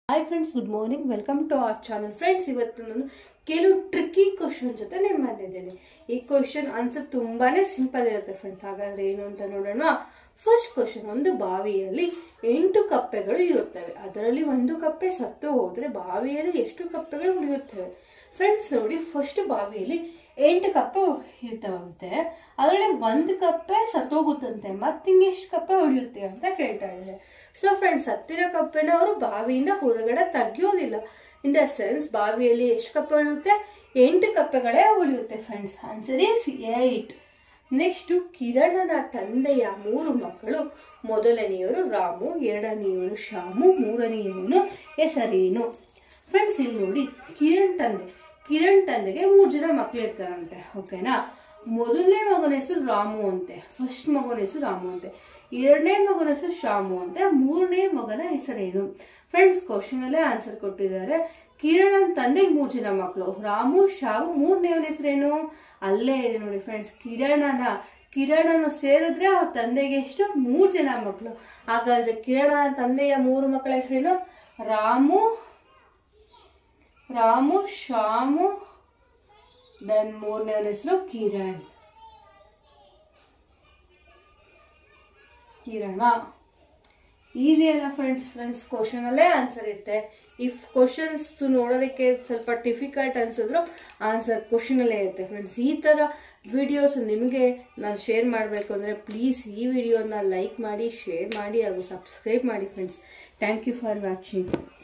Hi friends, good morning. Welcome to our channel. Friends, ಇವತ್ತು ನಾನು ಕೆಲವು ಟ್ರಿಕ್ಕಿ ಕ್ವೆಶ್ಚನ್ ಜೊತೆ ನಿಮ್ಮ ಬಂದಿದ್ದೇನೆ. ಈ ಕ್ವೆಶ್ಚನ್ ಆನ್ಸರ್ ತುಂಬಾನೇ ಸಿಂಪಲ್ ಇರುತ್ತೆ ಫ್ರೆಂಡ್ಸ್. ಹಾಗಾದ್ರೆ ಏನು ಅಂತ ನೋಡೋಣ. ಫಸ್ಟ್ ಕ್ವೆಶ್ಚನ್, ಒಂದು ಬಾವಿಯಲ್ಲಿ 8 ಕಪ್ಪೆಗಳು ಇರುತ್ತವೆ. ಅದರಲ್ಲಿ ಒಂದು ಕಪ್ಪೆ ಸತ್ತು ಹೋದ್ರೆ ಬಾವಿಯಲ್ಲಿ ಎಷ್ಟು ಕಪ್ಪೆಗಳು ಉಳಿಯುತ್ತವೆ? ಫ್ರೆಂಡ್ಸ್ ನೋಡಿ, ಫಸ್ಟ್ ಬಾವಿಯಲ್ಲಿ 8 ಕಪ್ಪೆ ಇರ್ತಾವಂತೆ. ಅದರಲ್ಲಿ ಒಂದು ಕಪ್ಪೆ ಸತ್ತೋಗುತ್ತಂತೆ. ಮತ್ತಿನ್ನೆಷ್ಟು ಕಪ್ಪೆ ಉಳಿಯುತ್ತೆ ಅಂತ ಕೇಳ್ತಾ ಇದ್ದಾರೆ. ಸೊ ಫ್ರೆಂಡ್ಸ್, ಸತ್ತಿರೋ ಕಪ್ಪೆನ ಅವರು ಬಾವಿಯಿಂದ ಹೊರಗಡೆ ತೆಗಿಯೋದಿಲ್ಲ. ಇನ್ ದ ಸೆನ್ಸ್, ಬಾವಿಯಲ್ಲಿ ಎಷ್ಟು ಕಪ್ಪೆ ಉಳಿಯುತ್ತೆ? 8 ಕಪ್ಪೆಗಳೇ ಉಳಿಯುತ್ತೆ ಫ್ರೆಂಡ್ಸ್. Answer is 8. ನೆಕ್ಸ್ಟ್, ಕಿರಣನ ತಂದೆಯ 3 ಮಕ್ಕಳು. ಮೊದಲನೆಯವರು ರಾಮು, ಎರಡನೆಯವರು ಶ್ಯಾಮು, ಮೂರನೆಯವನು ಹೆಸರೇನು? ಫ್ರೆಂಡ್ಸ್, ಇಲ್ಲಿ ನೋಡಿ, ಕಿರಣ್ ತಂದೆಗೆ 3 ಜನ ಮಕ್ಕಳು ಇರ್ತಾರಂತೆ. ಓಕೆನಾ? ಮೊದಲನೇ ಮಗನ ಹೆಸರು ರಾಮು ಅಂತೆ, ಫಸ್ಟ್ ಮಗನ ಹೆಸರು ರಾಮು ಅಂತೆ, ಎರಡನೇ ಮಗನ ಹೆಸರು ಶ್ಯಾಮು ಅಂತೆ, ಮೂರನೇ ಮಗನ ಹೆಸರೇನು? ಫ್ರೆಂಡ್ಸ್, ಕ್ವಶನ್ ಅಲ್ಲೇ ಆನ್ಸರ್ ಕೊಟ್ಟಿದ್ದಾರೆ. ಕಿರಣನ್ ತಂದೆಗೆ 3 ಜನ ಮಕ್ಕಳು, ರಾಮು, ಶ್ಯಾಮು, ಮೂರನೇವನ ಹೆಸರೇನು? ಅಲ್ಲೇ ಇದೆ ನೋಡಿ ಫ್ರೆಂಡ್ಸ್. ಕಿರಣನು ಸೇರಿದ್ರೆ ಅವ್ರ ತಂದೆಗೆ ಎಷ್ಟು? 3 ಜನ ಮಕ್ಕಳು. ಹಾಗಾದ್ರೆ ಕಿರಣನ ತಂದೆಯ 3 ಮಕ್ಕಳ ಹೆಸರೇನು? ರಾಮು, ಶ್ಯಾಮು, ದೆನ್ ಮೂರನೇವನ ಹೆಸರು ಕಿರಣ. ಈಸಿ ಅಲ್ಲ ಫ್ರೆಂಡ್ಸ್. ಕ್ವಶನ್ ಅಲ್ಲೇ ಆನ್ಸರ್ ಇರುತ್ತೆ. ಇಫ್ ಕ್ವಶನ್ಸ್ ನೋಡೋದಕ್ಕೆ ಸ್ವಲ್ಪ ಡಿಫಿಕಲ್ಟ್ ಅನ್ಸಿದ್ರು ಆನ್ಸರ್ ಕ್ವಶನ್ ಅಲ್ಲೇ ಇರುತ್ತೆ ಫ್ರೆಂಡ್ಸ್. ಈ ತರ ವಿಡಿಯೋಸ್ ನಿಮಗೆ ನಾನು ಶೇರ್ ಮಾಡಬೇಕು ಅಂದ್ರೆ ಪ್ಲೀಸ್ ಈ ವಿಡಿಯೋನ ಲೈಕ್ ಮಾಡಿ, ಶೇರ್ ಮಾಡಿ ಹಾಗೂ ಸಬ್ಸ್ಕ್ರೈಬ್ ಮಾಡಿ friends. Thank you for watching.